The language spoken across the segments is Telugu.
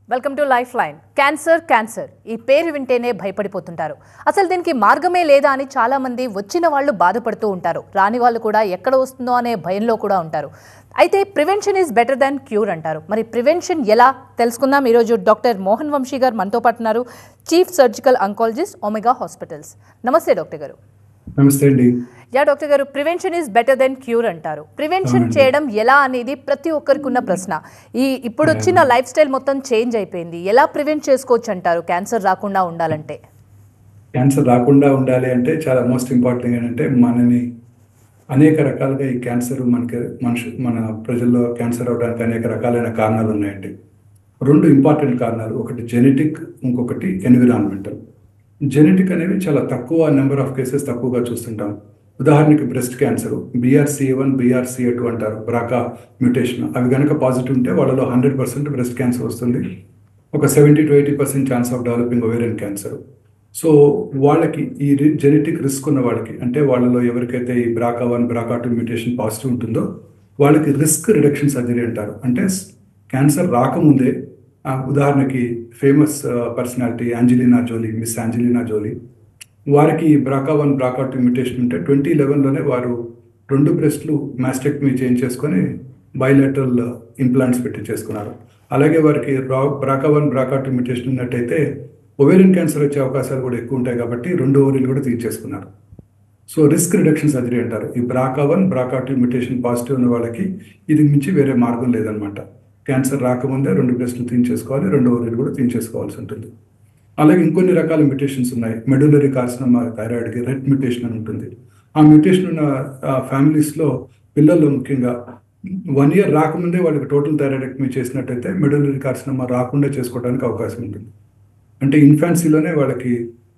Welcome to life line. Cancer ఈ పేరు వింటేనే భయపడిపోతుంటారు. అసలు దీనికి మార్గమే లేదా అని చాలా మంది వచ్చిన వాళ్ళు బాధపడుతూ ఉంటారు. రాని వాళ్ళు కూడా ఎక్కడ వస్తుందో అనే భయంలో కూడా ఉంటారు. అయితే prevention is better than cure అంటారు. మరి ప్రివెన్షన్ ఎలా తెలుసుకుందాం. ఈరోజు డాక్టర్ మోహన్ వంశీ గారు మనతో పాటు ఉన్నారు, chief surgical oncologist, Omega hospitals. నమస్తే డాక్టర్ గారు. నమస్తే అండి. డాక్టర్ గారు, prevention is better then cure అంటారు. ప్రివెన్షన్ చేయడం ఎలా అనేది ప్రతి ఒక్కరికి ఉన్న ప్రశ్న. ఇప్పుడు వచ్చిన లైఫ్ స్టైల్ మొత్తం చేంజ్ అయిపోయింది. ఎలా ప్రివెంట్ చేసుకోవచ్చు అంటారు క్యాన్సర్ రాకుండా ఉండాలంటే? క్యాన్సర్ రాకుండా ఉండాలి అంటే చాలా మోస్ట్ ఇంపార్టెంట్ ఏంటంటే మనని అనేక రకాలుగా ఈ క్యాన్సర్ మన ప్రజల్లో క్యాన్సర్ అవడానికి అనేక రకాలైన కారణాలు ఉన్నాయండి. రెండు ఇంపార్టెంట్ కారణాలు, ఒకటి జెనెటిక్, ఇంకొకటి ఎన్విరాన్మెంటల్. జెనెటిక్ అనేవి చాలా తక్కువ నెంబర్ ఆఫ్ కేసెస్ తక్కువగా చూస్తుంటాం. ఉదాహరణకి బ్రెస్ట్ క్యాన్సర్ BRCA1 BRCA2 అంటారు, బ్రాకా మ్యూటేషన్. అవి కనుక పాజిటివ్ ఉంటే వాళ్ళలో 100% బ్రెస్ట్ క్యాన్సర్ వస్తుంది. ఒక 70 to 80% chance of developing ovarian cancer. So వాళ్ళకి ఈ జెనెటిక్ రిస్క్ ఉన్న వాళ్ళకి, అంటే వాళ్ళలో ఎవరికైతే ఈ BRCA1 BRCA2 మ్యూటేషన్ పాజిటివ్ ఉంటుందో వాళ్ళకి రిస్క్ రిడక్షన్ సర్జరీ అంటారు. అంటే క్యాన్సర్ రాకముందే, ఉదాహరణకి famous personality miss Angelina Jolie, వారికి BRCA1 BRCA2 మ్యూటేషన్ ఉంటే 2011లోనే వారు 2 బ్రెస్ట్లు మాస్టెక్టమీ చేయించేసుకొని బైలేటరల్ ఇంప్లాంట్స్ పెట్టించేసుకున్నారు. అలాగే వారికి BRCA1 BRCA2 మ్యూటేషన్ ఉన్నట్టయితే ఓవేరియన్ క్యాన్సర్ వచ్చే అవకాశాలు కూడా ఎక్కువ ఉంటాయి కాబట్టి 2 ఓవరీలు కూడా తీయించేసుకున్నారు. సో రిస్క్ రిడక్షన్ సర్జరీ అంటారు. ఈ BRCA1 BRCA2 మ్యూటేషన్ పాజిటివ్ ఉన్న వాళ్ళకి ఇది మించి వేరే మార్గం లేదనమాట. క్యాన్సర్ రాకముందే 2 బ్రెస్ట్లు తీయించేసుకోవాలి, 2 ఓవరీలు కూడా తీయించేసుకోవాల్సి ఉంటుంది. అలాగే ఇంకొన్ని రకాల మ్యూటేషన్స్ ఉన్నాయి. మెడులరీ కార్సినోమా థైరాయిడ్కి రెట్ మ్యూటేషన్ అని ఉంటుంది. ఆ మ్యూటేషన్ ఉన్న ఫ్యామిలీస్లో పిల్లల్లో ముఖ్యంగా 1 year రాకముందే వాళ్ళకి టోటల్ థైరాయిడెక్టమీ చేసినట్టయితే మెడులరీ కార్సినోమా రాకుండా చేసుకోవడానికి అవకాశం ఉంటుంది. అంటే ఇన్ఫాన్సీలోనే వాళ్ళకి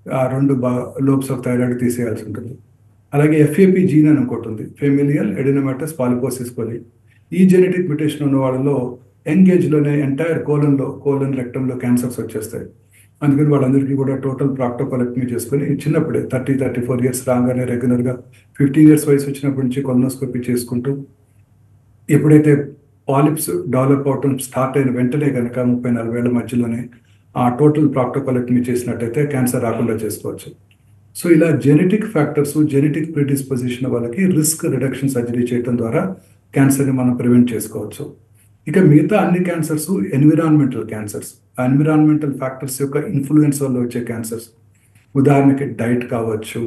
2 లోబ్స్ ఆఫ్ థైరాయిడ్ తీసేయాల్సి ఉంటుంది. అలాగే FAP జీన్ అని ఒకటి ఉంది, ఫెమిలియల్ ఎడినోమాటస్ పాలిపోసిస్ కోలి. ఈ జెనెటిక్ మ్యూటేషన్ ఉన్న వాళ్ళలో యంగ్ ఏజ్లోనే ఎంటైర్ కోలన్ రెక్టంలో క్యాన్సర్స్ వచ్చేస్తాయి. అందుకని వాళ్ళందరికీ కూడా టోటల్ ప్రాక్టోకోలెక్టమీ చేసుకొని చిన్నప్పుడే 34 years రాగానే రెగ్యులర్గా 15 years వయసు వచ్చినప్పటి నుంచి కొలనోస్కోపీ చేసుకుంటూ, ఎప్పుడైతే పాలిప్స్ డెవలప్ అవటం స్టార్ట్ అయిన వెంటనే కనుక 30-40 ఏళ్ల మధ్యలోనే ఆ టోటల్ ప్రాక్టోకోలెక్టమీ చేసినట్టయితే క్యాన్సర్ రాకుండా చేసుకోవచ్చు. సో ఇలా జెనెటిక్ ఫ్యాక్టర్స్, జెనెటిక్ ప్రిడిస్పోజిషన్ వాళ్ళకి రిస్క్ రిడక్షన్ సర్జరీ చేయడం ద్వారా క్యాన్సర్ని మనం ప్రివెంట్ చేసుకోవచ్చు. ఇక మిగతా అన్ని cancers environmental cancers, environmental factors యొక్క ఇన్ఫ్లుయెన్స్ వల్ల వచ్చే క్యాన్సర్స్. ఉదాహరణకి డైట్ కావచ్చు,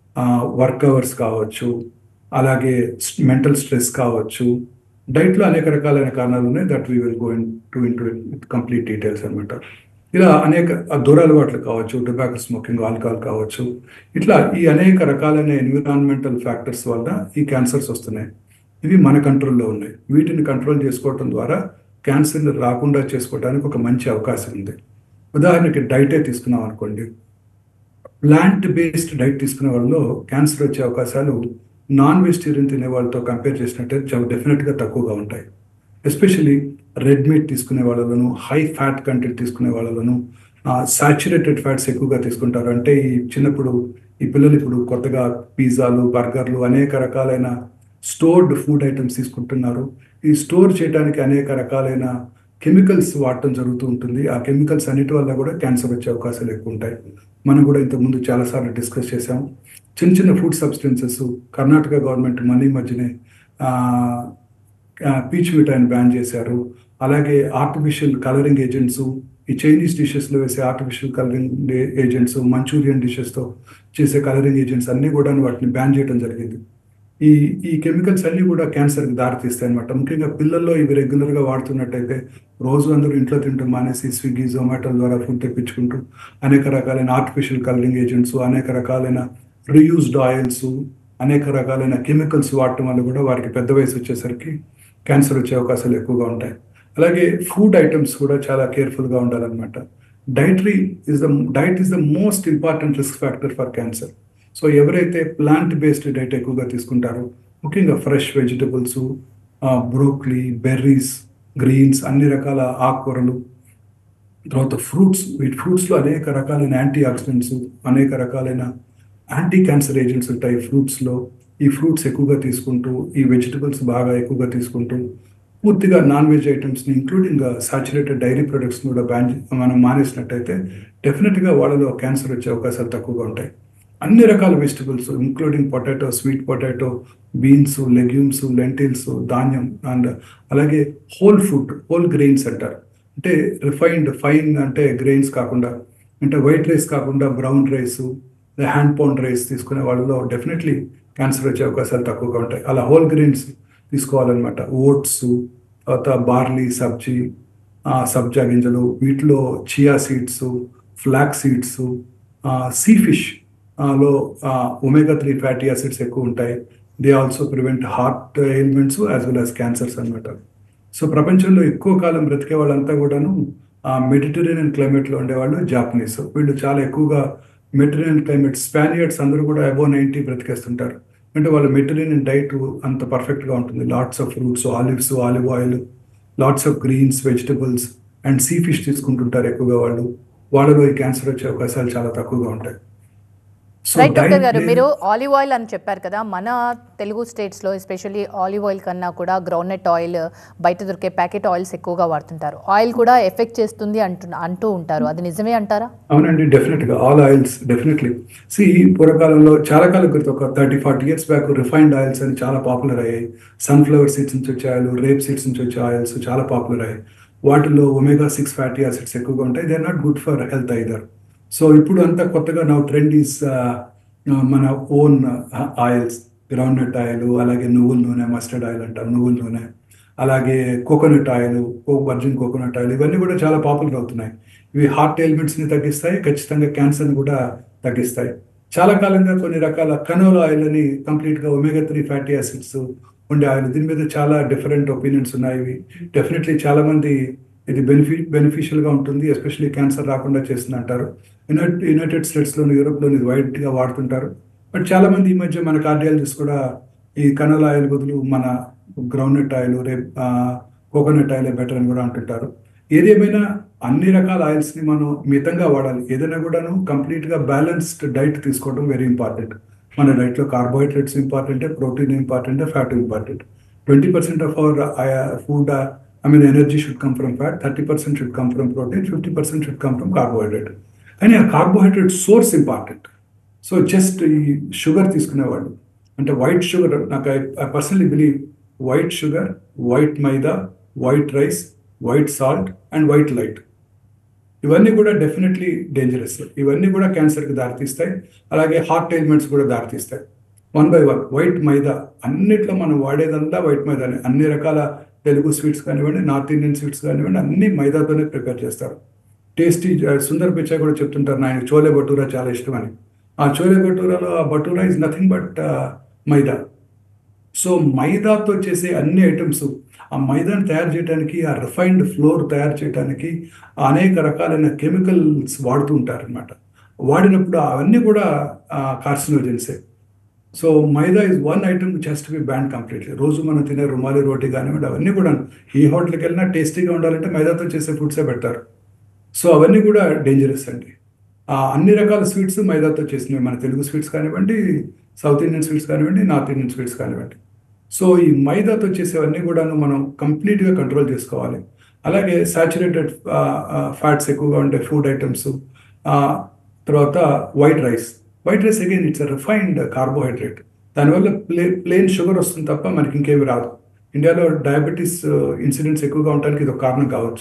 వర్క్ అవర్స్ కావచ్చు, అలాగే మెంటల్ స్ట్రెస్ కావచ్చు. డైట్లో అనేక రకాలైన కారణాలు ఉన్నాయి, that we will go into complete details అనమాట. ఇలా అనేక దురలవాట్లు కావచ్చు, టొబాకో స్మోకింగ్, ఆల్కహాల్ కావచ్చు. ఇట్లా ఈ అనేక రకాలైన ఎన్విరాన్మెంటల్ ఫ్యాక్టర్స్ వల్ల ఈ క్యాన్సర్స్ వస్తున్నాయి. ఇవి మన కంట్రోల్లో ఉన్నాయి. వీటిని కంట్రోల్ చేసుకోవటం ద్వారా క్యాన్సర్ని రాకుండా చేసుకోవడానికి ఒక మంచి అవకాశం ఉంది. ఉదాహరణకి డైటే తీసుకున్నాం అనుకోండి, ప్లాంట్ బేస్డ్ డైట్ తీసుకునే వాళ్ళలో క్యాన్సర్ వచ్చే అవకాశాలు నాన్ వెజిటేరియన్ తినే వాళ్ళతో కంపేర్ చేసినట్టే చాలా డెఫినెట్గా తక్కువగా ఉంటాయి. ఎస్పెషలీ రెడ్ మీట్ తీసుకునే వాళ్ళలోను, హై ఫ్యాట్ కంటెంట్ తీసుకునే వాళ్ళలోను, సాచురేటెడ్ ఫ్యాట్స్ ఎక్కువగా తీసుకుంటారు. అంటే ఈ పిల్లలు ఇప్పుడు కొత్తగా పిజ్జాలు, బర్గర్లు, అనేక రకాలైన స్టోర్డ్ ఫుడ్ ఐటమ్స్ తీసుకుంటున్నారు. ఈ స్టోర్ చేయడానికి అనేక రకాలైన కెమికల్స్ వాడటం జరుగుతూ ఉంటుంది. ఆ కెమికల్స్ అన్నిటి వల్ల కూడా క్యాన్సర్ వచ్చే అవకాశాలు ఎక్కువ ఉంటాయి. మనం కూడా ఇంతకుముందు చాలాసార్లు డిస్కస్ చేసాం. చిన్న ఫుడ్ సబ్స్టెన్సెస్, కర్ణాటక గవర్నమెంట్ ఈ మధ్యనే పీచ్ మిఠాయిని బ్యాన్ చేశారు. అలాగే ఆర్టిఫిషియల్ కలరింగ్ ఏజెంట్స్, ఈ చైనీస్ డిషెస్లో వేసే ఆర్టిఫిషియల్ కలరింగ్ ఏజెంట్స్, మంచూరియన్ డిషెస్తో చేసే కలరింగ్ ఏజెంట్స్ అన్నీ కూడా వాటిని బ్యాన్ చేయడం జరిగింది. ఈ కెమికల్స్ అన్నీ కూడా క్యాన్సర్కి దారితీస్తాయి అనమాట. ముఖ్యంగా పిల్లల్లో ఇవి రెగ్యులర్గా వాడుతున్నట్టయితే, రోజు అందరూ ఇంట్లో తింటూ మానేసి స్విగ్గీ, జొమాటో ద్వారా ఫుడ్ తెప్పించుకుంటూ అనేక రకాలైన ఆర్టిఫిషియల్ కలరింగ్ ఏజెంట్స్, అనేక రకాలైన రీయూజ్డ్ ఆయిల్స్, అనేక రకాలైన కెమికల్స్ వాడటం వల్ల కూడా వారికి పెద్ద వయసు వచ్చేసరికి క్యాన్సర్ వచ్చే అవకాశాలు ఎక్కువగా ఉంటాయి. అలాగే ఫుడ్ ఐటమ్స్ కూడా చాలా కేర్ఫుల్గా ఉండాలన్నమాట. Diet is the most important risk factor for cancer. So ఎవరైతే ప్లాంట్ బేస్డ్ డైట్ ఎక్కువగా తీసుకుంటారో, ముఖ్యంగా fresh vegetables, broccoli, berries, greens, అన్ని రకాల ఆకుకూరలు, తర్వాత ఫ్రూట్స్. వీటి ఫ్రూట్స్లో అనేక రకాలైన యాంటీ ఆక్సిడెంట్స్, అనేక రకాలైన యాంటీ క్యాన్సర్ ఏజెంట్స్ ఉంటాయి ఫ్రూట్స్లో. ఈ ఫ్రూట్స్ ఎక్కువగా తీసుకుంటూ, ఈ వెజిటబుల్స్ బాగా ఎక్కువగా తీసుకుంటూ, పూర్తిగా నాన్ వెజ్ ఐటమ్స్ని ఇంక్లూడింగ్ సాచురేటెడ్ డైరీ ప్రొడక్ట్స్ని కూడా మనం మానేసినట్టయితే డెఫినెట్గా వాళ్ళలో క్యాన్సర్ వచ్చే అవకాశాలు తక్కువగా ఉంటాయి. అన్ని రకాల vegetables including potato, sweet potato, beans, legumes, lentils, ధాన్యం అండ్ అలాగే హోల్ ఫుడ్, హోల్ గ్రెయిన్స్ అంటారు. అంటే రిఫైన్డ్ ఫైన్ అంటే గ్రెయిన్స్ కాకుండా, అంటే వైట్ రైస్ కాకుండా brown rice, hand pound rice తీసుకునే వాళ్ళలో డెఫినెట్లీ క్యాన్సర్ వచ్చే అవకాశాలు తక్కువగా ఉంటాయి. అలా హోల్ గ్రెయిన్స్ తీసుకోవాలన్నమాట. ఓట్స్, తర్వాత బార్లీ, సబ్జా గింజలు, వీటిలో chia seeds, flax seeds, sea fish లో ఒమేగా 3 ఫ్యాటీ యాసిడ్స్ ఎక్కువ ఉంటాయి. They also prevent heart ailments as well as cancers అనమాట. సో ప్రపంచంలో ఎక్కువ కాలం బ్రతికే వాళ్ళంతా కూడాను మెడిటరేనియన్ క్లైమేట్లో ఉండేవాళ్ళు జాపనీస్. వీళ్ళు చాలా ఎక్కువగా మెడిటరేనియన్ క్లైమేట్, స్పానియర్డ్స్ అందరూ కూడా అబోవ్ 90 బ్రతికేస్తుంటారు. అంటే వాళ్ళ మెడిటరేనియన్ డైట్ అంత పర్ఫెక్ట్గా ఉంటుంది. Lots of fruits, olives, olive oil, lots of greens, vegetables and sea fish తీసుకుంటుంటారు ఎక్కువగా వాళ్ళు. వాళ్ళలో ఈ క్యాన్సర్ వచ్చే అవకాశాలు చాలా తక్కువగా ఉంటాయి. సో రైట్ డాక్టర్ గారు, డైట్ మీరు ఆలివ్ ఆయిల్ అని చెప్పారు కదా, మన తెలుగు స్టేట్స్లో ఎస్పెషల్లీ ఆలివ్ ఆయిల్ కన్నా కూడా గ్రౌండ్నట్ ఆయిల్, బయట దొరికే ప్యాకెట్ ఆయిల్స్ ఎక్కువగా వాడుతుంటారు. ఆయిల్ కూడా ఎఫెక్ట్ చేస్తుంది అంటూ ఉంటారు, అది నిజమే అంటారా? అవునండి, డెఫినెట్గా ఆల్ ఆయిల్స్ డెఫినెట్లీ. పూర్వకాలంలో చాలా కాలం క్రితం ఒక 30-40 ఇయర్స్ బ్యాక్ రిఫైన్డ్ ఆయిల్స్ అని చాలా పాపులర్ అయ్యాయి. సన్ఫ్లవర్ సీడ్స్ నుంచి వచ్చే ఆయిల్, రేప్ సీడ్స్ నుంచి వచ్చే ఆయిల్స్ చాలా పాపులర్ అయ్యాయి. వాటిలో ఒమేగా 6 ఫ్యాటీ యాసిడ్స్ ఎక్కువగా ఉంటాయి. They are not good for health either. So ఇప్పుడు అంతా కొత్తగా నా ట్రెండ్ ఈస్ మన ఓన్ ఆయిల్స్, గ్రౌండ్నట్ ఆయిల్, అలాగే నువ్వుల నూనె, మస్టర్డ్ ఆయిల్ అంటారు, నువ్వుల నూనె, అలాగే coconut oil, virgin coconut oil, ఇవన్నీ కూడా చాలా పాపులర్ అవుతున్నాయి. ఇవి హార్ట్ ఎయిల్మెంట్స్ని తగ్గిస్తాయి, ఖచ్చితంగా క్యాన్సర్ని కూడా తగ్గిస్తాయి. చాలా కాలంగా కొన్ని రకాల కనోలా ఆయిల్ అని కంప్లీట్గా ఒమేగా 3 ఫ్యాటీ యాసిడ్స్ ఉండే ఆయిల్, దీని మీద చాలా డిఫరెంట్ ఒపీనియన్స్ ఉన్నాయి. ఇవి డెఫినెట్లీ చాలామంది ఇది బెనిఫిషియల్గా ఉంటుంది, ఎస్పెషల్లీ క్యాన్సర్ రాకుండా చేస్తుంది అంటారు. యునైటెడ్ స్టేట్స్లోను, యూరోప్లోను ఇది వైడ్గా వాడుతుంటారు. బట్ చాలామంది ఈ మధ్య మన కార్డియాలజిస్ట్ కూడా ఈ కనోలా ఆయిల్ బదులు మన groundnut oil, coconut oil better అని కూడా అంటుంటారు. ఏదేమైనా అన్ని రకాల ఆయిల్స్ని మనం మితంగా వాడాలి. ఏదైనా కూడాను కంప్లీట్గా బ్యాలెన్స్డ్ డైట్ తీసుకోవడం వెరీ ఇంపార్టెంట్. మన డైట్లో కార్బోహైడ్రేట్స్ ఇంపార్టెంటే, ప్రోటీన్ ఇంపార్టెంటే, fat important. 20% of our food energy should come from fat, 30% should come from protein, 50% should come from carbohydrate. And a carbohydrate source important. So just ఈ షుగర్ తీసుకునేవాళ్ళు అంటే వైట్ షుగర్, నాకు I personally believe white sugar, white maida, white rice, white salt and white light, ఇవన్నీ కూడా డెఫినెట్లీ డేంజరస్. ఇవన్నీ కూడా క్యాన్సర్కి దారితీస్తాయి, అలాగే హార్ట్ ఎయిల్మెంట్స్ కూడా దారితీస్తాయి. 1 by 1 వైట్ మైదా, అన్నిట్లో మనం వాడేదంతా వైట్ మైదానే. అన్ని రకాల తెలుగు స్వీట్స్ కానివ్వండి, నార్త్ ఇండియన్ స్వీట్స్ కానివ్వండి, అన్ని మైదాతోనే ప్రిపేర్ చేస్తారు. టేస్టీ సుందర్ పిచ్చా కూడా చెప్తుంటారు, నాకు చోలే భటూరా చాలా ఇష్టం అని. ఆ చోలే భటూరాలో ఆ bhatura is nothing but maida. So మైదాతో చేసే అన్ని ఐటమ్స్, ఆ మైదాని తయారు చేయడానికి, ఆ రిఫైన్డ్ ఫ్లోర్ తయారు చేయడానికి అనేక రకాలైన కెమికల్స్ వాడుతూ ఉంటారనమాట. వాడినప్పుడు అవన్నీ కూడా కార్సినోజెన్సే. So maida is one item which has to be ban completely. రోజు మనం తినే రుమాలి రోటీ కానివ్వండి, అవన్నీ కూడా ఏ హోటల్కి వెళ్ళినా టేస్టీగా ఉండాలంటే మైదాతో చేసే ఫుడ్సే పెడతారు. సో అవన్నీ కూడా డేంజరస్ అండి. అన్ని రకాల స్వీట్స్ మైదాతో చేసినవి, మన తెలుగు స్వీట్స్ కానివ్వండి, సౌత్ ఇండియన్ స్వీట్స్ కానివ్వండి, నార్త్ ఇండియన్ స్వీట్స్ కానివ్వండి. సో ఈ మైదాతో చేసేవన్నీ కూడాను మనం కంప్లీట్గా కంట్రోల్ చేసుకోవాలి. అలాగే సాచురేటెడ్ ఫ్యాట్స్ ఎక్కువగా ఉండే ఫుడ్ ఐటమ్స్, తర్వాత white rice again it's a refined carbohydrate. దానివల్ల ప్లెయిన్ షుగర్ వస్తుంది తప్ప మనకి ఇంకేమి రాదు. ఇండియాలో డయాబెటీస్ ఇన్సిడెంట్స్ ఎక్కువగా ఉండడానికి ఇది ఒక కారణం కావచ్చు.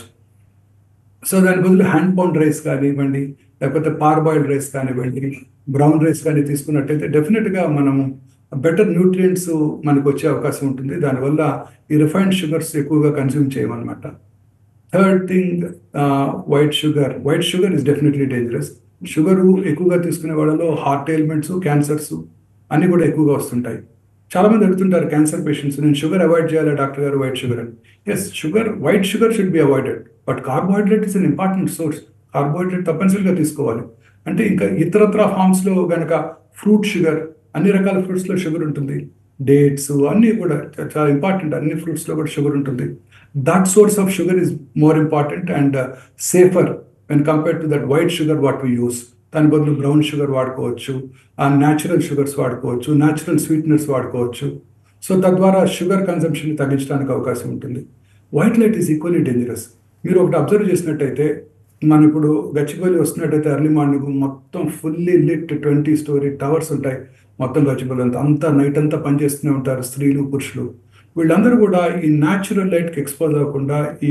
సో దాని బదులు హ్యాండ్ పౌండ్ రైస్ కానివ్వండి, లేకపోతే పార్బాయిల్డ్ రైస్ కానివ్వండి, బ్రౌన్ రైస్ కానీ తీసుకున్నట్టయితే డెఫినెట్గా మనము బెటర్ న్యూట్రియంట్స్ మనకు వచ్చే అవకాశం ఉంటుంది. దానివల్ల ఈ రిఫైన్డ్ షుగర్స్ ఎక్కువగా కన్స్యూమ్ చేయమన్నమాట. Third thing, white sugar is definitely dangerous. Sugar ఎక్కువగా తీసుకునే వాళ్ళలో హార్ట్ ఎయిల్మెంట్స్, క్యాన్సర్స్ అన్నీ కూడా ఎక్కువగా వస్తుంటాయి. చాలామంది అడుగుతుంటారు క్యాన్సర్ పేషెంట్స్, నేను షుగర్ అవాయిడ్ చేయాలి డాక్టర్ గారు వైట్ షుగర్ అని. Yes, white sugar should be avoided, but carbohydrate is an important source. Carbohydrate తప్పనిసరిగా తీసుకోవాలి. అంటే ఇంకా ఇతరత్ర ఫార్మ్స్లో కనుక ఫ్రూట్ షుగర్, అన్ని రకాల ఫ్రూట్స్లో షుగర్ ఉంటుంది, డేట్స్ అన్నీ కూడా చాలా ఇంపార్టెంట్, అన్ని ఫ్రూట్స్లో కూడా షుగర్ ఉంటుంది. That source of sugar is more important and safer when compared to that white sugar what we use. దాని బదులు బ్రౌన్ షుగర్ వాడుకోవచ్చు, న్యాచురల్ షుగర్స్ వాడుకోవచ్చు, న్యాచురల్ స్వీట్నర్స్ వాడుకోవచ్చు. సో తద్వారా షుగర్ కన్సంప్షన్ తగ్గించడానికి అవకాశం ఉంటుంది. White light is equally dangerous. మీరు ఒకటి అబ్జర్వ్ చేసినట్టయితే, మనం ఇప్పుడు గచ్చిబౌలి వస్తున్నట్టయితే ఎర్లీ మార్నింగ్ మొత్తం ఫుల్లీ లిట్ 20 స్టోరీ టవర్స్ ఉంటాయి. మొత్తం గచ్చిబౌలి అంతా నైట్ అంతా పనిచేస్తూనే ఉంటారు స్త్రీలు పురుషులు. వీళ్ళందరూ కూడా ఈ న్యాచురల్ లైట్కి ఎక్స్పోజ్ అవ్వకుండా ఈ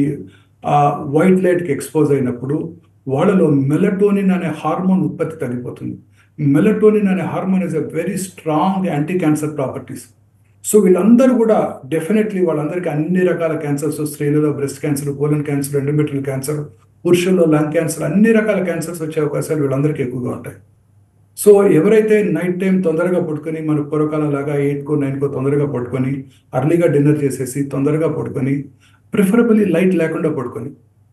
వైట్ లైట్కి ఎక్స్పోజ్ అయినప్పుడు వాళ్ళలో మెలటోనిన్ అనే హార్మోన్ ఉత్పత్తి తగ్గిపోతుంది. మెలటోనిన్ అనే hormone is a very strong anti cancer properties. So వీళ్ళందరూ కూడా డెఫినెట్లీ వాళ్ళందరికీ అన్ని రకాల క్యాన్సర్స్, స్త్రీలలో breast cancer, colon cancer, endometrial cancer, పురుషుల్లో లంగ్ క్యాన్సర్, అన్ని రకాల క్యాన్సర్స్ వచ్చే అవకాశాలు వీళ్ళందరికీ ఎక్కువగా ఉంటాయి. సో ఎవరైతే నైట్ టైం తొందరగా పడుకొని, మన పూర్వకాలం లాగా 8కో 9కో తొందరగా పడుకొని, అర్లీగా డిన్నర్ చేసేసి తొందరగా పడుకొని, ప్రిఫరబుల్లీ లైట్ లేకుండా పడుకొని,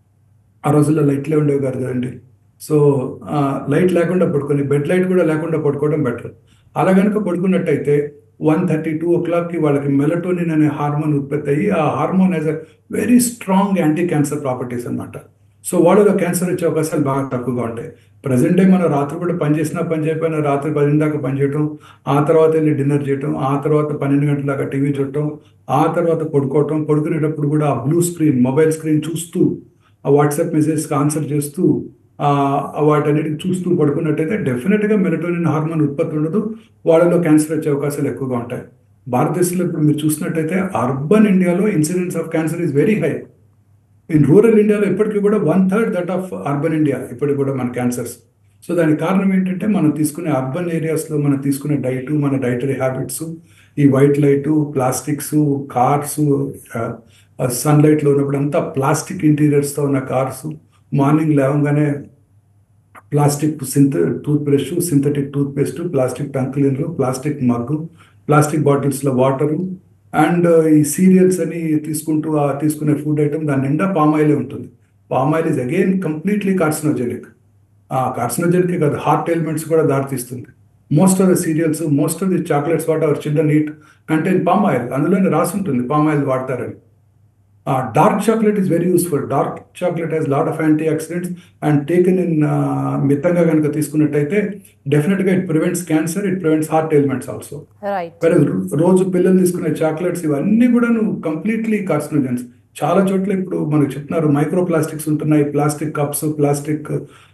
ఆ రోజుల్లో లైట్లే ఉండేవి కాదు కదండి. సో లైట్ లేకుండా పడుకొని, బెడ్ లైట్ కూడా లేకుండా పడుకోవడం బెటర్. అలా కనుక పడుకున్నట్టయితే 1:30, 2 o'clockకి వాళ్ళకి మెలటోనిన్ అనే హార్మోన్ ఉత్పత్తి అయ్యి, ఆ hormone has a very strong anti cancer properties అనమాట. సో వాళ్ళలో క్యాన్సర్ వచ్చే అవకాశాలు బాగా తక్కువగా ఉంటాయి. ప్రజెంట్ డే మనం రాత్రి కూడా పని చేసినా పని చేయకపోయినా రాత్రి 10 దాకా పని చేయటం, ఆ తర్వాత వెళ్ళి డిన్నర్ చేయటం, ఆ తర్వాత 12 గంటల దాకా టీవీ చూడటం, ఆ తర్వాత పడుకోవటం, పడుకునేటప్పుడు కూడా ఆ బ్లూ స్క్రీన్, మొబైల్ స్క్రీన్ చూస్తూ, ఆ వాట్సాప్ మెసేజ్కి ఆన్సర్ చేస్తూ, వాటన్నిటికి చూస్తూ పడుకున్నట్టయితే డెఫినెట్గా మెలటోనిన్ హార్మోన్ ఉత్పత్తి ఉండదు. వాళ్ళలో క్యాన్సర్ వచ్చే అవకాశాలు ఎక్కువగా ఉంటాయి. భారతదేశంలో ఇప్పుడు మీరు చూసినట్టయితే అర్బన్ ఇండియాలో incidence of cancer is very high. In rural ఇండియాలో ఇప్పటికీ కూడా 1/3 దట్ ఆఫ్ అర్బన్ ఇండియా ఇప్పటికి కూడా మన క్యాన్సర్స్. సో దానికి కారణం ఏంటంటే మనం తీసుకునే అర్బన్ ఏరియాస్లో మనం తీసుకునే డైటు, మన డైటరీ హ్యాబిట్స్, ఈ వైట్ లైటు, ప్లాస్టిక్స్, కార్స్, సన్లైట్లో ఉన్నప్పుడు అంతా ప్లాస్టిక్ ఇంటీరియర్స్తో ఉన్న కార్స్, మార్నింగ్ లేవగానే plastic tooth brush, synthetic tooth paste, plastic tongue cleaner, plastic mug, plastic బాటిల్స్లో వాటరు, అండ్ ఈ సీరియల్స్ అని తీసుకునే ఫుడ్ ఐటమ్ దాని నిండా పామ్ ఆయిలే ఉంటుంది. Palm oil is again completely carcinogenic. Carcinogenic కాదు, హార్ట్ ఎలిమెంట్స్ కూడా దారితీస్తుంది. Most of the cereals, most of the chocolates what our children eat contain palm oil. అందులోనే రాసి ఉంటుంది పామ్ ఆయిల్ వాడతారని. Dark chocolate is very useful. Dark chocolate has lot of anti oxidants and taken in మితంగా కనుక తీసుకున్నట్టయితే డెఫినెట్గా it prevents cancer, it prevents heart elements also. రోజు పిల్లలు తీసుకునే చాక్లెట్స్ ఇవన్నీ కూడా కంప్లీట్లీ కార్సినోజెన్స్. చాలా చోట్ల ఇప్పుడు మనకు చెప్తున్నారు మైక్రో ప్లాస్టిక్స్ ఉంటున్నాయి. ప్లాస్టిక్ కప్స్, ప్లాస్టిక్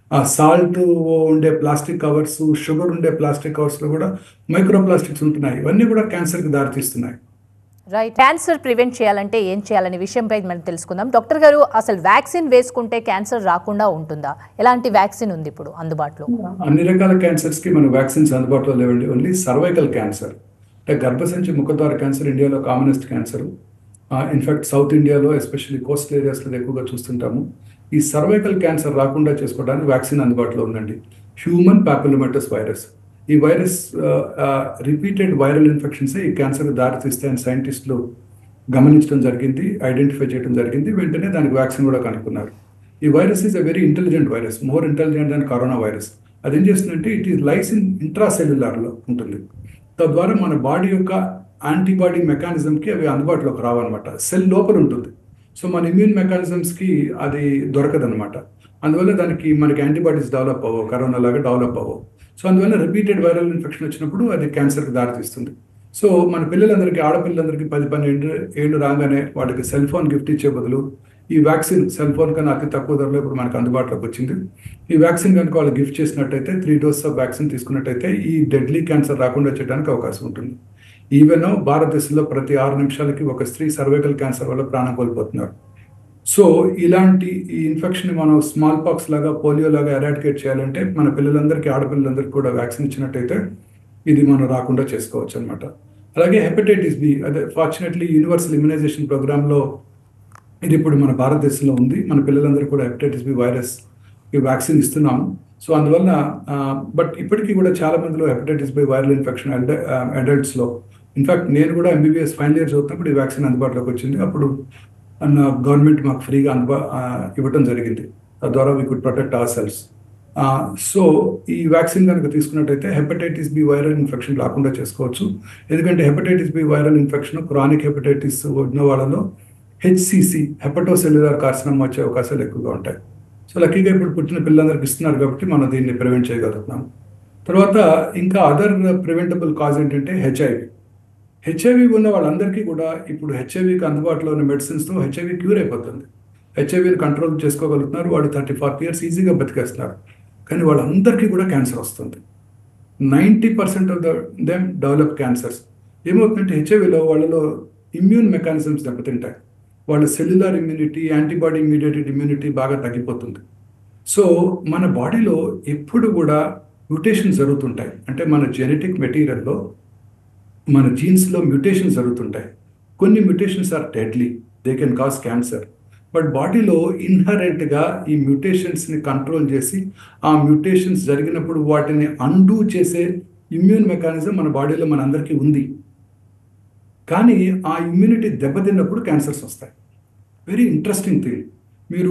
సాల్ట్ ఉండే ప్లాస్టిక్ కవర్స్, షుగర్ ఉండే ప్లాస్టిక్ కవర్స్లో కూడా మైక్రో ప్లాస్టిక్స్ ఉంటున్నాయి. ఇవన్నీ కూడా క్యాన్సర్కి దారితీస్తున్నాయి. రైట్. క్యాన్సర్ ప్రివెంట్ చేయాలంటే ఏం చేయాలనే విషయంపై మనం తెలుసుకుందాం. డాక్టర్ గారు, అసలు వ్యాక్సిన్ వేసుకుంటే క్యాన్సర్ రాకుండా ఉంటుందా? ఎలాంటి వ్యాక్సిన్ ఉంది ఇప్పుడు అందుబాటులో? అన్ని రకాల క్యాన్సర్స్కి మన వ్యాక్సిన్స్ అందుబాటులో లేవండి. ఓన్లీ సర్వైకల్ క్యాన్సర్ అంటే గర్భసంచి ముఖద్వార క్యాన్సర్ ఇండియాలో కామనెస్ట్ క్యాన్సర్. ఇన్ఫాక్ట్ సౌత్ ఇండియాలో ఎస్పెషల్లీ కోస్టల్ ఏరియాస్లో ఎక్కువగా చూస్తుంటాము. ఈ సర్వైకల్ క్యాన్సర్ రాకుండా చేసుకోవడానికి వ్యాక్సిన్ అందుబాటులో ఉందండి. Human papillomatous virus. ఈ వైరస్ రిపీటెడ్ వైరల్ ఇన్ఫెక్షన్స్ ఈ క్యాన్సర్ దారితీస్తాయని సైంటిస్టులు గమనించడం జరిగింది, ఐడెంటిఫై చేయడం జరిగింది. వెంటనే దానికి వ్యాక్సిన్ కూడా కనుక్కున్నారు. ఈ virus is a very intelligent virus, more intelligent than corona virus. అదేం చేస్తుందంటే ఇట్ ఈస్ లైస్ ఇన్ ఇంట్రాసెల్యులార్లో ఉంటుంది. తద్వారా మన బాడీ యొక్క యాంటీబాడీ మెకానిజంకి అవి అందుబాటులోకి రావన్నమాట. సెల్ లోపల ఉంటుంది. సో మన ఇమ్యూన్ మెకానిజమ్స్కి అది దొరకదనమాట. అందువల్ల మనకి యాంటీబాడీస్ డెవలప్ అవ్వవు, కరోనా లాగా డెవలప్ అవ్వవు. సో అందువల్ల రిపీటెడ్ వైరల్ ఇన్ఫెక్షన్ వచ్చినప్పుడు అది క్యాన్సర్కి దారితీస్తుంది. సో మన పిల్లలందరికీ, ఆడపిల్లలందరికీ 10-12 ఏళ్ళు రాగానే వాటికి సెల్ ఫోన్ గిఫ్ట్ ఇచ్చే బదులు ఈ వ్యాక్సిన్ సెల్ ఫోన్ కన్నా అతి తక్కువ ధరలో ఇప్పుడు మనకు అందుబాటులోకి వచ్చింది. ఈ వ్యాక్సిన్ కనుక వాళ్ళు గిఫ్ట్ చేసినట్టయితే 3 doses ఆఫ్ వ్యాక్సిన్ తీసుకున్నట్టయితే ఈ డెడ్లీ క్యాన్సర్ రాకుండా చేయడానికి అవకాశం ఉంటుంది. ఈవెన్ భారతదేశంలో ప్రతి 6 నిమిషాలకి ఒక స్త్రీ సర్వైకల్ క్యాన్సర్ వల్ల ప్రాణం కోల్పోతున్నారు. సో ఇలాంటి ఈ ఇన్ఫెక్షన్ మనం స్మాల్ పాక్స్ లాగా, పోలియో లాగా ఎరాడికేట్ చేయాలంటే మన పిల్లలందరికీ, ఆడపిల్లలందరికీ కూడా వ్యాక్సిన్ ఇచ్చినట్టయితే ఇది మనం రాకుండా చేసుకోవచ్చు అనమాట. అలాగే హెపటైటిస్ బి, అదే ఫార్చునేట్లీ యూనివర్సల్ ఇమ్యునైజేషన్ ప్రోగ్రాంలో ఇది ఇప్పుడు మన భారతదేశంలో ఉంది. మన పిల్లలందరికీ కూడా హెపటైటిస్ బి వైరస్ ఈ వ్యాక్సిన్ ఇస్తున్నాము. సో అందువల్ల బట్ ఇప్పటికీ కూడా చాలా మందిలో హెపటైటిస్ బి వైరల్ ఇన్ఫెక్షన్ అడల్ట్స్లో. ఇన్ఫాక్ట్ నేను కూడా MBBS ఫైనల్ ఇయర్ చదువుతున్నప్పుడు ఈ వ్యాక్సిన్ అందుబాటులోకి వచ్చింది. అప్పుడు గవర్నమెంట్ మాకు ఫ్రీగా ఇవ్వటం జరిగింది. తద్వారా we could protect our cells. So ఈ వ్యాక్సిన్ కనుక తీసుకున్నట్టయితే హెపటైటిస్ బి వైరల్ ఇన్ఫెక్షన్ రాకుండా చేసుకోవచ్చు. ఎందుకంటే hepatitis B viral infection, chronic hepatitis ఉన్న వాళ్ళలో HCC, హెపటోసెల్యులార్ కార్సినోమా వచ్చే అవకాశాలు ఎక్కువగా ఉంటాయి. సో లక్కీగా ఇప్పుడు పుట్టిన పిల్లలందరికీ ఇస్తున్నారు కాబట్టి మనం దీన్ని ప్రివెంట్ చేయగలుగుతున్నాం. తర్వాత ఇంకా అదర్ ప్రివెంటబుల్ కాజ్ ఏంటంటే హెచ్ఐవి ఉన్న వాళ్ళందరికీ కూడా ఇప్పుడు హెచ్ఐవికి అందుబాటులో ఉన్న మెడిసిన్స్తో హెచ్ఐవి క్యూర్ అయిపోతుంది. హెచ్ఐవిని కంట్రోల్ చేసుకోగలుగుతున్నారు. వాళ్ళు 30-40 ఇయర్స్ ఈజీగా బతికేస్తున్నారు. కానీ వాళ్ళందరికీ కూడా క్యాన్సర్ వస్తుంది. 90% ఆఫ్ దెమ్ డెవలప్ క్యాన్సర్స్. ఏమవుతుందంటే హెచ్ఐవిలో వాళ్ళలో ఇమ్యూన్ మెకానిజమ్స్ దెబ్బతింటాయి. వాళ్ళ సెల్యులర్ ఇమ్యూనిటీ, యాంటీబాడీ ఇమ్యూనిటెడ్ ఇమ్యూనిటీ బాగా తగ్గిపోతుంది. సో మన బాడీలో ఎప్పుడు కూడా మ్యూటేషన్స్ జరుగుతుంటాయి. అంటే మన జెనెటిక్ మెటీరియల్లో, మన జీన్స్లో మ్యూటేషన్స్ జరుగుతుంటాయి. కొన్ని mutations are deadly, they can cause cancer. But బాడీలో ఇన్హరెంట్గా ఈ మ్యూటేషన్స్ని కంట్రోల్ చేసి, ఆ మ్యూటేషన్స్ జరిగినప్పుడు వాటిని అండూ చేసే ఇమ్యూన్ మెకానిజం మన బాడీలో మనందరికీ ఉంది. కానీ ఆ ఇమ్యూనిటీ దెబ్బతిన్నప్పుడు క్యాన్సర్స్ వస్తాయి. Very interesting thing. మీరు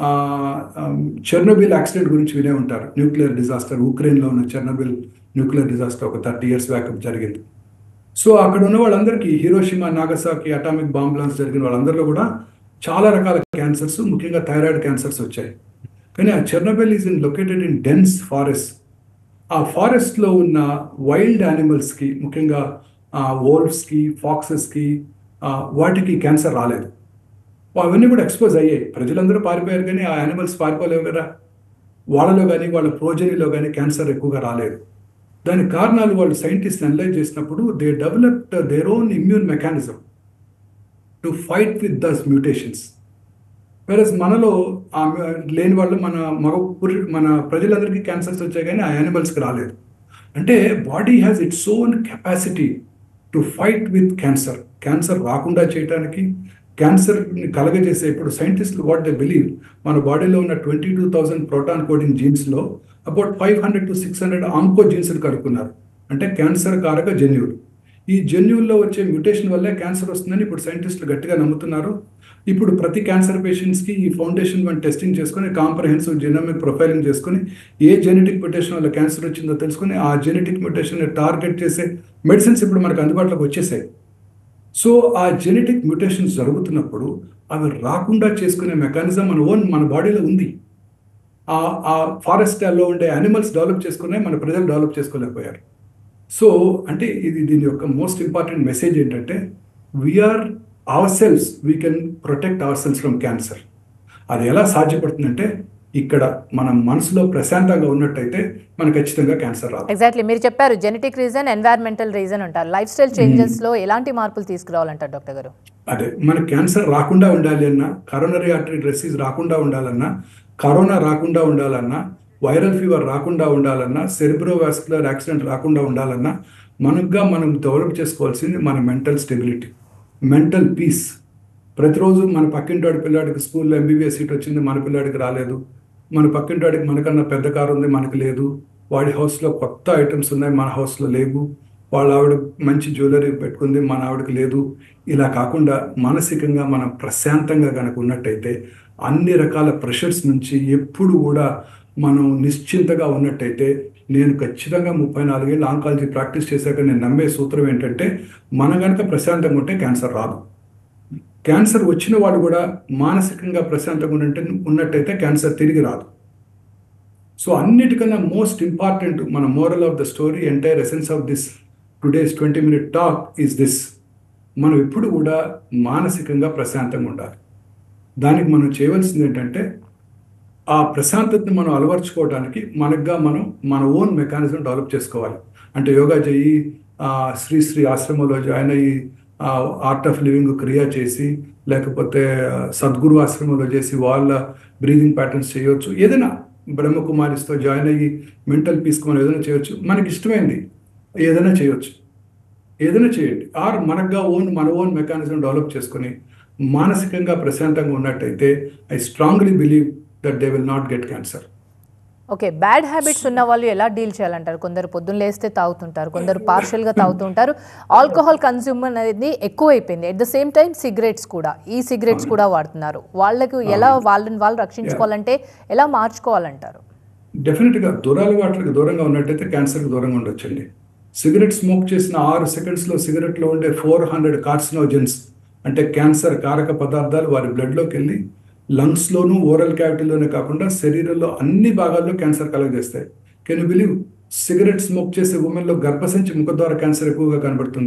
చెర్నోబిల్ యాక్సిడెంట్ గురించి వినే ఉంటారు. న్యూక్లియర్ డిజాస్టర్, ఉక్రెయిన్లో ఉన్న చెర్నోబిల్ న్యూక్లియర్ డిజాస్టర్ ఒక 30 years బ్యాక్ జరిగింది. సో అక్కడ ఉన్న వాళ్ళందరికీ, Hiroshima, Nagasaki atomic bomb blast జరిగిన వాళ్ళందరిలో కూడా చాలా రకాల క్యాన్సర్స్, ముఖ్యంగా థైరాయిడ్ క్యాన్సర్స్ వచ్చాయి. కానీ ఆ Chernobyl is located in dense forest. ఆ ఫారెస్ట్లో ఉన్న వైల్డ్ యానిమల్స్కి, ముఖ్యంగా వోల్ఫ్స్కి, ఫాక్సెస్కి, వాటికి క్యాన్సర్ రాలేదు. అవన్నీ కూడా ఎక్స్పోజ్ అయ్యాయి. ప్రజలందరూ పారిపోయారు కానీ ఆ యానిమల్స్ పారిపోలేవు కదా. వాళ్ళలో కానీ వాళ్ళ ప్రోజనీలో కానీ క్యాన్సర్ ఎక్కువగా రాలేదు. దానికి కారణాలు వాళ్ళు సైంటిస్ట్ అనలైజ్ చేసినప్పుడు they developed their own immune mechanism to fight with those mutations. వెరస్ మనలో లేని వాళ్ళు, మన ప్రజలందరికీ క్యాన్సర్స్ వచ్చాయి కానీ ఆ యానిమల్స్కి రాలేదు. అంటే body has its own capacity to fight with cancer. Cancer రాకుండా చేయడానికి, క్యాన్సర్ని కలగజేసే, ఇప్పుడు సైంటిస్టులు వాట్ దే బిలీవ్, మన బాడీలో ఉన్న 22,000 ప్రోటాన్ కోడింగ్ జీన్స్లో అబౌట్ 500 to 600 ఆంకో జీన్స్ని కలుపుకున్నారు. అంటే క్యాన్సర్ కారక జన్యువులు. ఈ జన్యువుల్లో వచ్చే మ్యూటేషన్ వల్లే క్యాన్సర్ వస్తుందని ఇప్పుడు సైంటిస్టులు గట్టిగా నమ్ముతున్నారు. ఇప్పుడు ప్రతి క్యాన్సర్ పేషెంట్స్కి ఈ ఫౌండేషన్ వన్ టెస్టింగ్ చేసుకుని, కాంప్రహెన్సివ్ జెనోమిక్ ప్రొఫైలింగ్ చేసుకుని, ఏ జెనెటిక్ మ్యూటేషన్ వల్ల క్యాన్సర్ వచ్చిందో తెలుసుకుని, ఆ జెనెటిక్ మ్యూటేషన్ని టార్గెట్ చేసే మెడిసిన్స్ ఇప్పుడు మనకు అందుబాటులోకి వచ్చేసాయి. సో ఆ జెనెటిక్ మ్యూటేషన్స్ జరుగుతున్నప్పుడు అవి రాకుండా చేసుకునే మెకానిజం మన బాడీలో ఉంది. ఆ ఫారెస్ట్లో ఉండే యానిమల్స్ డెవలప్ చేసుకునే మన ప్రజలు డెవలప్ చేసుకోలేకపోయారు. సో అంటే దీని యొక్క మోస్ట్ ఇంపార్టెంట్ మెసేజ్ ఏంటంటే, we are our cells, we can protect our cells from cancer. అది ఎలా సాధ్యపడుతుందంటే, ఇక్కడ మనం మనసులో ప్రశాంతంగా ఉన్నట్టయితే మనకు ఖచ్చితంగా క్యాన్సర్ రాదు. ఎగ్జాక్ట్లీ, మీరు చెప్పారు జెనెటిక్ రీజన్, ఎన్వైరన్మెంటల్ రీజన్ అంటారు. లైఫ్ స్టైల్ చేంజెస్లో ఎలాంటి మార్పులు తీసుకురావాలంటారు డాక్టర్ గారు? అదే, మనకు క్యాన్సర్ రాకుండా ఉండాలి అన్నా, కరోనరీ ఆర్టరీ డిసీజ్ రాకుండా ఉండాలన్నా, కరోనా రాకుండా ఉండాలన్నా, వైరల్ ఫీవర్ రాకుండా ఉండాలన్నా, సెరిబ్రోవాస్కులర్ యాక్సిడెంట్ రాకుండా ఉండాలన్నా, మనం డెవలప్ చేసుకోవాల్సింది మన మెంటల్ స్టెబిలిటీ, మెంటల్ పీస్. ప్రతిరోజు మన పక్కింటి పిల్లాడికి స్కూల్లో MBBS సీట్ వచ్చింది, మన పిల్లాడికి రాలేదు. మన పక్కింటి మనకన్నా పెద్ద కారు ఉంది, మనకు లేదు. వాడి హౌస్లో కొత్త ఐటమ్స్ ఉన్నాయి, మన హౌస్లో లేవు. వాళ్ళ ఆవిడ మంచి జ్యువెలరీ పెట్టుకుంది, మన ఆవిడకి లేదు. ఇలా కాకుండా మానసికంగా మనం ప్రశాంతంగా కనుక ఉన్నట్టయితే, అన్ని రకాల ప్రెషర్స్ నుంచి ఎప్పుడు కూడా మనం నిశ్చింతగా ఉన్నట్టయితే, నేను ఖచ్చితంగా 34 ఏళ్ళు ఆంకాలజీ ప్రాక్టీస్ చేశాక నేను నమ్మే సూత్రం ఏంటంటే, మనం కనుక ప్రశాంతంగా ఉంటే క్యాన్సర్ రాదు. క్యాన్సర్ వచ్చిన వాడు కూడా మానసికంగా ప్రశాంతంగా ఉన్నట్టయితే క్యాన్సర్ తిరిగి రాదు. సో అన్నిటికన్నా మోస్ట్ ఇంపార్టెంట్, మన moral of the story, entire essence of this today's 20-minute talk is this: మనం ఎప్పుడు కూడా మానసికంగా ప్రశాంతంగా ఉండాలి. దానికి మనం చేయవలసింది ఏంటంటే, ఆ ప్రశాంతతని మనం అలవర్చుకోవడానికి మనం మన ఓన్ మెకానిజం డెవలప్ చేసుకోవాలి. అంటే యోగా చేయి, శ్రీ ఆశ్రమంలో జాయిన్ అయ్యి ఆర్ట్ ఆఫ్ లివింగ్ క్రియ చేసి, లేకపోతే సద్గురు ఆశ్రమంలో చేసి వాళ్ళ బ్రీదింగ్ ప్యాటర్న్స్ చేయవచ్చు. ఏదైనా బ్రహ్మకుమారిస్తో జాయిన్ అయ్యి మెంటల్ పీస్కి మనం ఏదైనా చేయొచ్చు. మనకి ఇష్టమైంది ఏదైనా చేయొచ్చు, ఏదైనా చేయండి. ఆర్ మన ఓన్ మెకానిజం డెవలప్ చేసుకొని మానసికంగా ప్రశాంతంగా ఉన్నట్టయితే, I strongly believe that they will not get cancer. Okay, bad habits ఉన్న వాళ్ళు ఎలా డీల్ చేయాలంటారు? కొందరు పొద్దున్న లేస్తే తాగుతుంటారు, కొందరు పార్షియల్గా తాగుతుంటారు. ఆల్కహాల్ కన్జ్యూమ్ అనేది ఎక్కువైపోయింది. At the same time cigarettes కూడా వాడుతున్నారు. వాళ్ళకు ఎలా వాళ్ళు రక్షించుకోవాలంటే ఎలా మార్చుకోవాలంటారు? డెఫినెట్గా దురలవాట్లకు దూరంగా ఉన్నట్టయితే క్యాన్సర్కి దూరంగా ఉండొచ్చండి. సిగరెట్ స్మోక్ చేసిన 6 secondsలో సిగరెట్లో ఉండే 400 కార్సినోజెన్స్, అంటే క్యాన్సర్ కారక పదార్థాలు వారి బ్లడ్లోకి వెళ్ళి లంగ్స్లోనూ, ఓరల్ క్యావిటీలోనే కాకుండా శరీరంలో అన్ని భాగాల్లో క్యాన్సర్ కలగజేస్తాయి. Can you believe? Cigarette smoke చేసే ఉమెన్లో గర్భసంచి ముఖద్వార క్యాన్సర్ ఎక్కువగా కనబడుతుంది.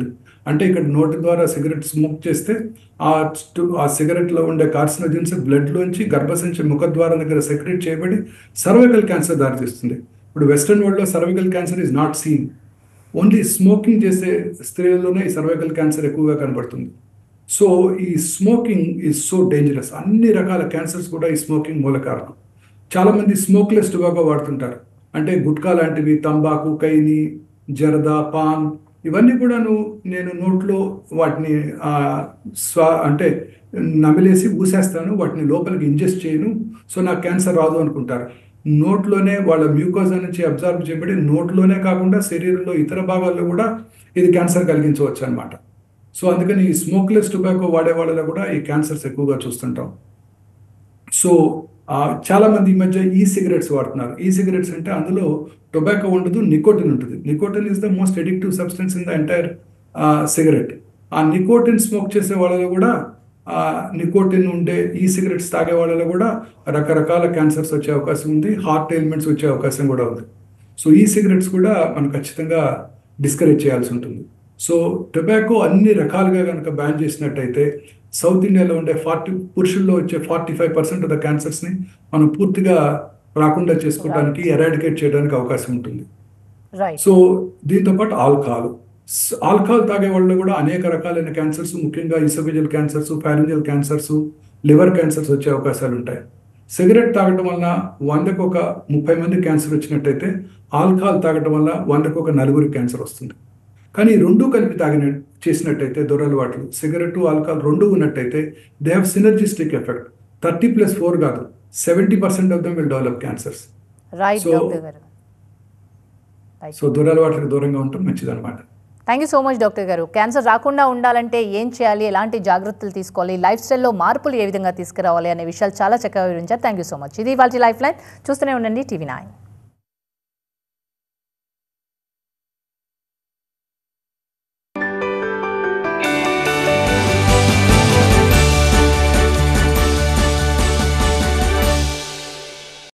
అంటే ఇక్కడ నోటి ద్వారా సిగరెట్ స్మోక్ చేస్తే ఆ సిగరెట్లో ఉండే కార్సినోజన్స్ బ్లడ్లోంచి గర్భసంచి ముఖద్వారం దగ్గర సెక్రెట్ చేయబడి సర్వైకల్ క్యాన్సర్ దారితీస్తుంది. ఇప్పుడు వెస్ట్రన్ వరల్డ్లో cervical cancer is not seen. Only smoking చేసే స్త్రీలలోనే ఈ సర్వైకల్ క్యాన్సర్ ఎక్కువగా కనబడుతుంది. సో ఈ స్మోకింగ్ ఈజ్ సో డేంజరస్. అన్ని రకాల క్యాన్సర్స్ కూడా ఈ స్మోకింగ్ మూల కారణం. చాలామంది స్మోక్లెస్ టొబాకో వాడుతుంటారు. అంటే గుట్కా లాంటివి, తంబాకు, కైని, జర్దా, పాన్ ఇవన్నీ కూడాను నేను నోట్లో వాటిని అంటే నమిలేసి ఊసేస్తాను, వాటిని లోపలికి ఇంజెస్ట్ చేయను, సో నాకు క్యాన్సర్ రాదు అనుకుంటారు. నోట్లోనే వాళ్ళ మ్యూకోజా నుంచి అబ్జర్వ్ చేయబడి నోట్లోనే కాకుండా శరీరంలో ఇతర భాగాల్లో కూడా ఇది క్యాన్సర్ కలిగించవచ్చు అనమాట. సో అందుకని ఈ స్మోక్లెస్ టొబాకో వాడే వాళ్ళలో కూడా ఈ క్యాన్సర్స్ ఎక్కువగా చూస్తుంటాం. సో చాలామంది ఈ మధ్య ఈ సిగరెట్స్ వాడుతున్నారు. ఈ సిగరెట్స్ అంటే అందులో టొబాకో ఉండదు, నికోటిన్ ఉంటుంది. Nicotine is the most addictive substance in the entire cigarette. ఆ నికోటిన్ స్మోక్ చేసే వాళ్ళలో కూడా నికోటిన్ ఉండే ఈ సిగరెట్స్ తాగే వాళ్ళలో కూడా రకరకాల క్యాన్సర్స్ వచ్చే అవకాశం ఉంది, హార్ట్ ఎయిల్మెంట్స్ వచ్చే అవకాశం కూడా ఉంది. సో ఈ సిగరెట్స్ కూడా మనం ఖచ్చితంగా డిస్కరేజ్ చేయాల్సి ఉంటుంది. సో టొబాకో అన్ని రకాలుగా కనుక బ్యాన్ చేసినట్టయితే సౌత్ ఇండియాలో ఉండే పురుషుల్లో వచ్చే 45% ఆఫ్ ద క్యాన్సర్స్ని మనం పూర్తిగా రాకుండా చేసుకోవడానికి, ఎరాడికేట్ చేయడానికి అవకాశం ఉంటుంది. సో దీంతోపాటు ఆల్కహాల్ తాగే వాళ్ళు కూడా అనేక రకాలైన క్యాన్సర్స్, ముఖ్యంగా oesophageal cancers, pharyngeal cancers, liver cancers వచ్చే అవకాశాలు ఉంటాయి. సిగరెట్ తాగటం వల్ల 100కు ఒక 30 మంది క్యాన్సర్ వచ్చినట్టయితే ఆల్కహాల్ తాగటం వల్ల 100కు ఒక 4 క్యాన్సర్ వస్తుంది. కానీ రెండూ కలిపి చేసినట్టయితే దురలవాట్లు, సిగరెట్, ఆల్కహాల్ రెండూ ఉన్నట్టయితే దే హ్యావ్ సినర్జిస్టిక్ ఎఫెక్ట్. 30+4 కాదు, 70% of them will develop cancers. So దురలవాట్లకు దూరంగా ఉండటం మంచిదన్నమాట. Thank you so much doctor గారు. క్యాన్సర్ రాకుండా ఉండాలంటే ఏం చేయాలి, ఎలాంటి జాగ్రత్తలు తీసుకోవాలి, లైఫ్ స్టైల్లో మార్పులు ఏ విధంగా తీసుకురావాలి అనే విషయాలు చాలా చక్కగా వివరించారు. Thank you so much. ఇది ఇవాల్టి లైఫ్ లైన్. చూస్తూనే ఉండండి TV9.